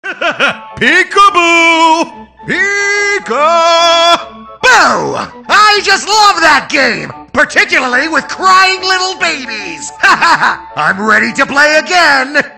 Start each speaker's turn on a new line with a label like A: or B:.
A: Peekaboo! Peekaboo! I just love that game! Particularly with crying little babies! Ha ha ha! I'm ready to play again!